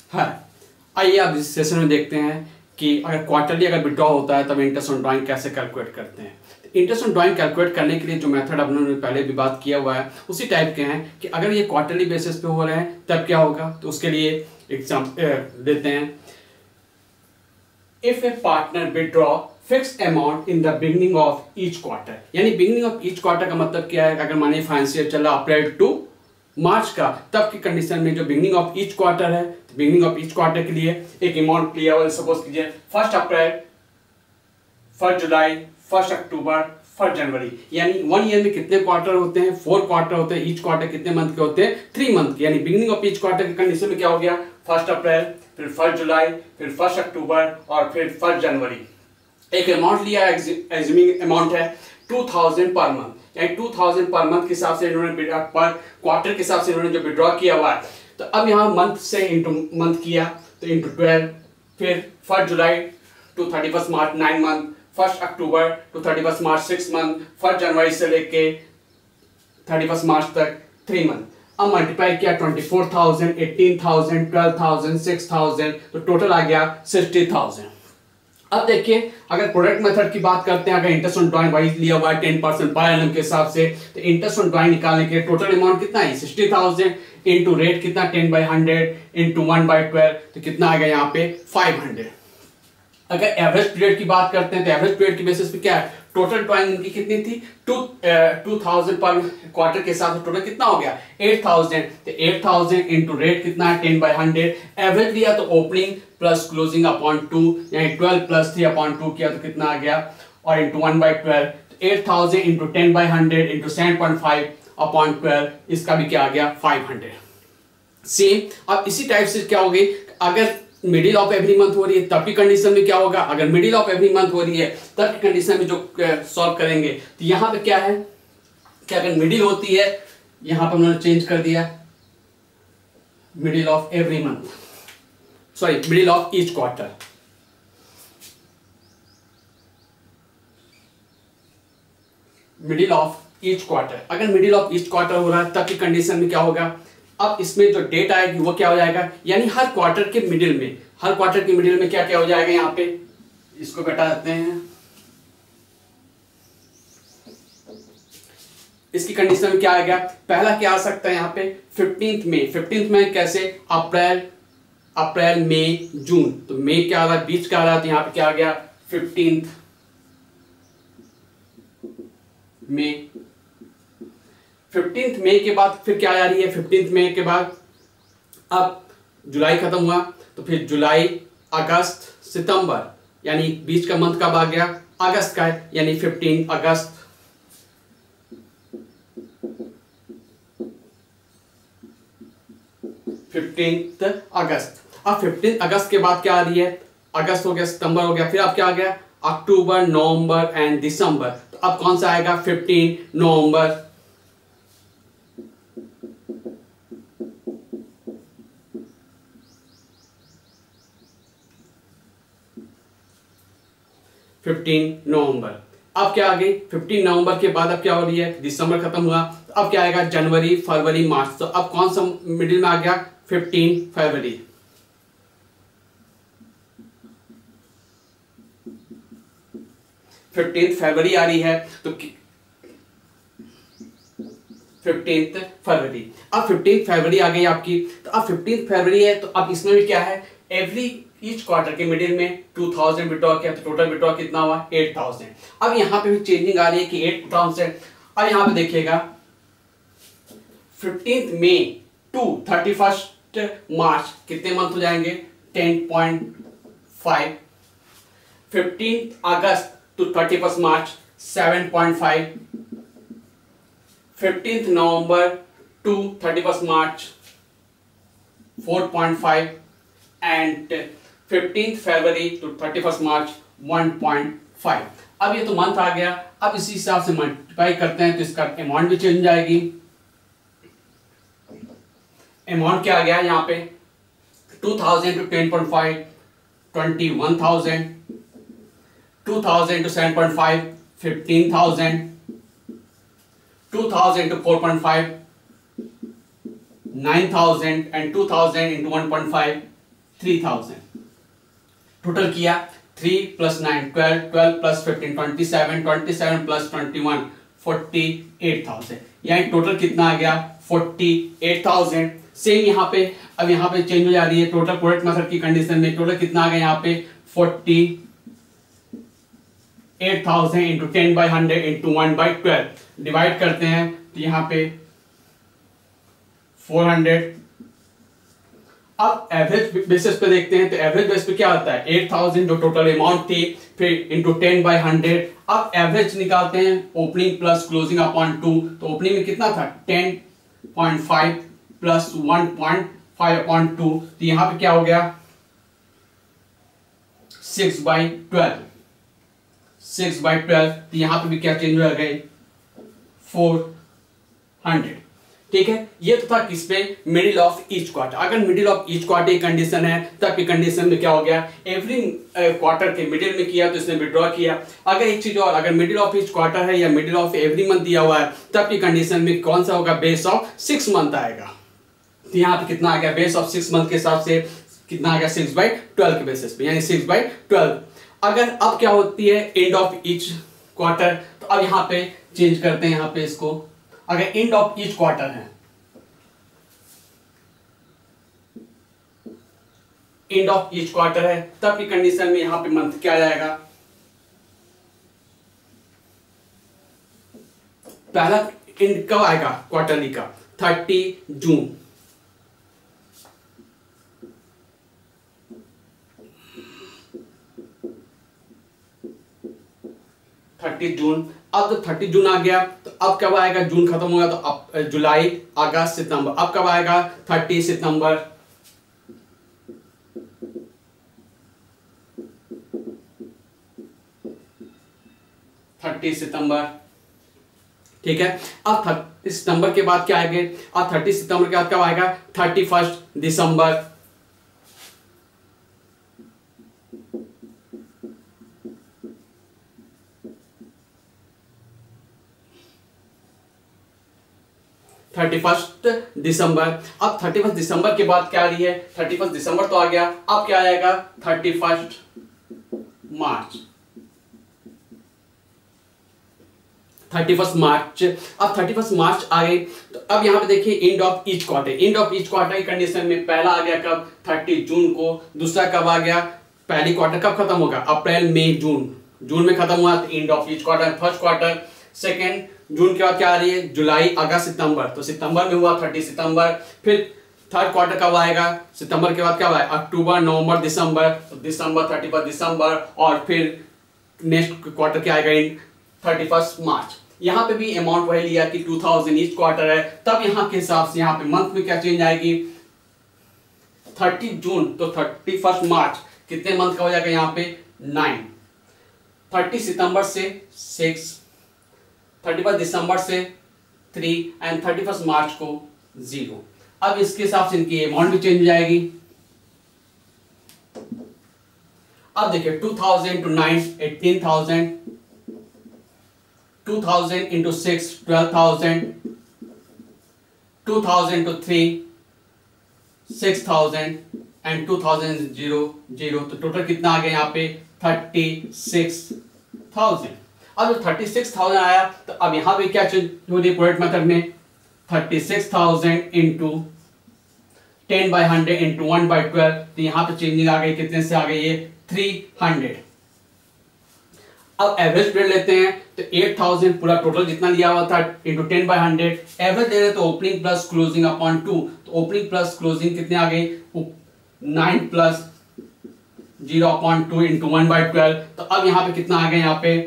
है। आइए अब इस सेशन में देखते हैं कि अगर क्वार्टरली अगर विड्रॉ होता है तब इंटरेस्ट ऑन ड्राइंग कैसे कैलकुलेट करते हैं। इंटरेस्ट ऑन ड्राइंग कैलकुलेट करने के लिए जो मेथड अपन ने पहले भी बात किया हुआ है उसी टाइप के हैं कि अगर ये क्वार्टरली बेसिस पे हो रहे हैं तब क्या होगा। तो उसके लिए एग्जाम देते हैं। If a partner withdraw fix amount in the beginning of each quarter, यानी बिगनिंग ऑफ ईच क्वार्टर का मतलब क्या है, अगर मानिए फाइनेंशियल चल रहा अप्रैल टू मार्च का, तब की कंडीशन में जो बिगनिंग ऑफ ईच क्वार्टर है, बिगनिंग ऑफ ईच क्वार्टर के लिए एक अमाउंट लिया हुआ, सपोज कीजिए 1 अप्रैल, 1 जुलाई, 1 अक्टूबर, 1 जनवरी, यानी 1 ईयर में कितने क्वार्टर होते हैं, 4 क्वार्टर होते हैं। ईच क्वार्टर कितने मंथ के होते हैं, 3 मंथ के। यानी बिगनिंग ऑफ ईच क्वार्टर की कंडीशन में क्या हो गया, 1 अप्रैल, फिर 1 जुलाई, फिर 1 अक्टूबर और फिर 1 जनवरी। एक अमाउंट लिया है, एज्यूमिंग अमाउंट है 2000 पर मंथ, यानी 2000 पर मंथ के हिसाब से इन्होंने पर क्वार्टर के हिसाब से इन्होंने जो विड्रॉ किया हुआ है। तो अब यहाँ मंथ से इंटू मंथ किया तो इंटू 12, फिर 1 जुलाई टू 31 मार्च 9 मंथ, 1 अक्टूबर टू 31 मार्च 6 मंथ, 1 जनवरी से लेके 31 मार्च तक 3 मंथ। अब मल्टीप्लाई किया 24,000, 18,000, 12,000, 6,000, तो टोटल आ गया 60,000। अब देखिए अगर प्रोडक्ट मेथड की बात करते हैं, अगर इंटरेस्ट ऑन ड्राइंग वाइज लिया हुआ है 10% पर एनम के हिसाब से, तो इंटरेस्ट ऑन ड्राइंग निकालने के टोटल अमाउंट कितना है 60,000 इंटू रेट कितना 10/100 इंटू 1/12, तो कितना आ गया यहाँ पे 500। अगर एवरेज पीरियड की बात करते हैं तो एवरेज पीरियड की बेसिस पे क्या है, टोटल ड्राइंग इनकी कितनी थी 2000 पर क्वार्टर के हिसाब से टोटल कितना हो गया 8000, तो 8000 इंटू रेट कितना है 10/100। एवरेज लिया तो ओपनिंग प्लस क्लोजिंग अपॉन 2, यानी 12 प्लस 3 अपॉन 2 किया तो कितना आ गया, और इंटू 1/12, तो 8000 इंटू 10/100 इंटू 7.5 अपॉन 12, इसका भी क्या आ गया 500। सेम अब इसी टाइप से क्या होगी, अगर मिडिल ऑफ एवरी मंथ हो रही है तब की कंडीशन में क्या होगा, अगर मिडिल ऑफ एवरी मंथ हो रही है तब की कंडीशन में जो सॉल्व करेंगे तो यहां पे क्या है कि अगर मिडिल होती है, यहां पर उन्होंने चेंज कर दिया middle of every month, sorry middle of each quarter, middle of each quarter. अगर मिडिल ऑफ ईच क्वार्टर हो रहा है तब की कंडीशन में क्या होगा, अब इसमें जो डेट आएगी वो क्या हो जाएगा, यानी हर क्वार्टर के मिडिल में, हर क्वार्टर के मिडिल में क्या क्या हो जाएगा, यहाँ पे इसको घटा देते हैं। इसकी कंडीशन में क्या आएगा, पहला क्या आ सकता है यहाँ पे 15th मई, 15th मई कैसे, अप्रैल मई जून, तो मई क्या आ रहा है बीच का आ रहा है, तो यहाँ पे क्या आ गया 15th मई। 15th मई के बाद फिर क्या आ रही है, 15th मई के बाद अब जुलाई खत्म हुआ तो फिर जुलाई, अगस्त, सितंबर, यानी बीच का मंथ कब आ गया, अगस्त का है, यानी 15 अगस्त, अगस्त। अब 15 अगस्त के बाद क्या आ रही है, अगस्त हो गया, सितंबर हो गया, फिर अब क्या आ गया अक्टूबर, नवंबर एंड दिसंबर, तो अब कौन सा आएगा 15 नवंबर, 15 नवंबर। अब क्या आ गई 15 नवंबर के बाद अब क्या हो रही है, दिसंबर खत्म हुआ, तो अब क्या आएगा जनवरी, फरवरी, मार्च, तो अब कौन सा मिडिल में आ गया 15 फरवरी। फरवरी आ रही है तो 15 फरवरी। अब 15 फरवरी आ गई आपकी, तो अब 15 फरवरी है तो अब इसमें भी क्या है, एवरी ईच क्वार्टर के मिडिल में 2000 विड्रॉ किया तो टोटल विड्रॉ कितना हुआ 8000। अब यहां पे भी चेंजिंग आ रही है कि 8000। अब यहां पे देखिएगा 15 मई टू 31 मार्च कितने मंथ हो जाएंगे 10.5, 15 अगस्त टू 31 मार्च 7.5, 15 नवंबर टू 31 मार्च 4.5 एंड 15 फरवरी टू 31 मार्च 1.5। अब ये तो मंथ आ गया, अब इसी हिसाब से मल्टीप्लाई करते हैं तो इसका अमाउंट भी चेंज जाएगी। अमाउंट क्या आ गया यहाँ पे 2000 to 10.5 21,000, 2000 to 7.5 15,000, 2000 to 4.5 9,000 and 2000 into 1.5 3000, total किया 3 + 9 12, 12 + 15 27, 27 + 21 48,000, यानी टोटल कितना आ गया 48,000। सेम यहाँ पे, अब यहाँ पे चेंज हो जा रही है टोटल प्रोडक्ट मेथड की कंडीशन में, टोटल कितना आ गया यहाँ पे 48,000 इंटू 10/100 इंटू 1/12 डिवाइड करते हैं तो यहाँ पे 400। अब एवरेज बेसिस पे देखते हैं तो एवरेज बेसिस पे क्या आता है 8,000 जो टोटल अमाउंट थी, फिर इंटू 10/100। अब एवरेज निकालते हैं ओपनिंग प्लस क्लोजिंग अपॉन 2, तो ओपनिंग में कितना था 10.5 प्लस 1.5 अपॉन 2, तो यहां पे क्या हो गया 6/12, 6/12, तो यहां पे भी क्या चेंज हो गए 400। ठीक है, ये तो था किस पे मिडिल ऑफ ईच क्वार्टर। अगर मिडिल ऑफ ईच क्वार्टर की कंडीशन है तब की कंडीशन में क्या हो गया एवरी क्वार्टर के मिडिल में किया तो इसने विड्रॉ किया। अगर एक चीज और, अगर मिडिल ऑफ ईच क्वार्टर है या मिडिल ऑफ एवरी मंथ दिया हुआ है तब की कंडीशन में कौन सा होगा बेस ऑफ 6 मंथ आएगा। तो यहाँ पे कितना आ गया बेस ऑफ 6 मंथ के हिसाब से कितना आ गया 6/12 के बेसिस पे, यानी 6/12। अगर अब क्या होती है एंड ऑफ ईच क्वार्टर, तो अब यहाँ पे चेंज करते हैं यहाँ पे इसको, अगर एंड ऑफ ईच क्वार्टर है, एंड ऑफ ईच क्वार्टर है तब की कंडीशन में यहां पे मंथ क्या आ जाएगा, पहला एंड कब आएगा क्वार्टरली का 30 जून। अब तो 30 जून आ गया तो अब कब आएगा जून खत्म होगा तो अब जुलाई अगस्त सितंबर, अब कब आएगा 30 सितंबर। ठीक है, अब 30 सितंबर के बाद क्या आएगा, अब 30 सितंबर के बाद कब आएगा 31 दिसंबर। दिसंबर, अब 31 दिसंबर के बाद क्या आ रही है 31 दिसंबर तो आ गया, अब क्या आएगा 31 मार्च। 31 मार्च, अब 31 मार्च आ गई तो अब यहां पे देखिए end of each quarter, end of each quarter की कंडीशन में पहला आ गया कब 30 जून को, दूसरा कब आ गया पहली क्वार्टर कब खत्म होगा अप्रैल मई जून, जून में खत्म हुआ तो end of each quarter first quarter. Second जून के बाद क्या आ रही है जुलाई अगस्त सितंबर, तो सितंबर में हुआ 30 सितंबर। फिर थर्ड क्वार्टर कब आएगा सितंबर के बाद कब आएगा अक्टूबर नवंबर दिसंबर, तो दिसंबर 31 दिसंबर, और फिर नेक्स्ट क्वार्टर क्या आएगा 31 मार्च। यहां पे भी अमाउंट वही लिया कि 2000 ईच क्वार्टर है, तब यहां के हिसाब से यहां पे मंथ में क्या चेंज आएगी 30 जून तो 31 मार्च, कितने मंथ का हो जाएगा यहाँ पे 9, 30 सितंबर से 6, 31 दिसंबर से 3 एंड 31 मार्च को 0। अब इसके हिसाब से इनकी अमाउंट भी चेंज हो जाएगी। अब देखिए 2000 to 9 18,000, 2000 into 6 12,000, 2000 to 3 6,000 एंड 2000 0 0, तो टोटल कितना आ गया यहाँ पे 36,000। अब 36,000 आया तो अब यहां पे क्या चेंज हो रही है प्रोडक्ट मेथड में 36,000 इंटू 10/100 इंटू 1/12, तो यहां पे चेंजिंग आ गई कितने से आ गई है 300। अब एवरेज पीरियड लेते हैं तो 8,000 पूरा टोटल जितना लिया हुआ था इंटू 10/100, एवरेज ले रहे तो ओपनिंग प्लस क्लोजिंग अपॉन 2, तो ओपनिंग प्लस क्लोजिंग कितने आ गई 9 प्लस 0/2 इंटू 1/12, तो अब यहां पे कितना आ गया यहाँ पे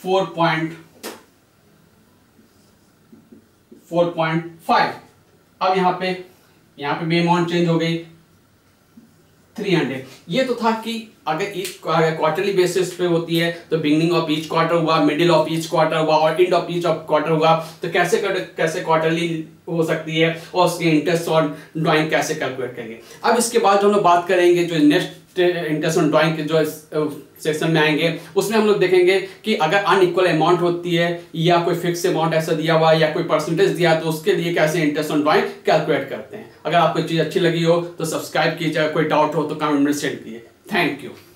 4.5। अब यहां पे भी अमाउंट चेंज हो गई 300। ये तो था कि अगर ईच क्वार्टरली बेसिस पे होती है तो बिगिनिंग ऑफ ईच क्वार्टर हुआ, मिडिल ऑफ ईच क्वार्टर हुआ और एंड ऑफ ईच क्वार्टर हुआ, तो कैसे क्वार्टरली हो सकती है और उसके इंटरेस्ट और ड्राइंग कैसे कैलकुलेट करेंगे। अब इसके बाद हम लोग बात करेंगे जो नेक्स्ट इंटरेस्ट ऑन ड्राइंग के जो सेक्शन में आएंगे, उसमें हम लोग देखेंगे कि अगर अनइक्वल अमाउंट होती है या कोई फिक्स अमाउंट ऐसा दिया हुआ है या कोई परसेंटेज दिया तो उसके लिए कैसे इंटरेस्ट ऑन ड्राइंग कैलकुलेट करते हैं। अगर आपको चीज़ अच्छी लगी हो तो सब्सक्राइब कीजिए, कोई डाउट हो तो कमेंट में सेंड कीजिए। Thank you.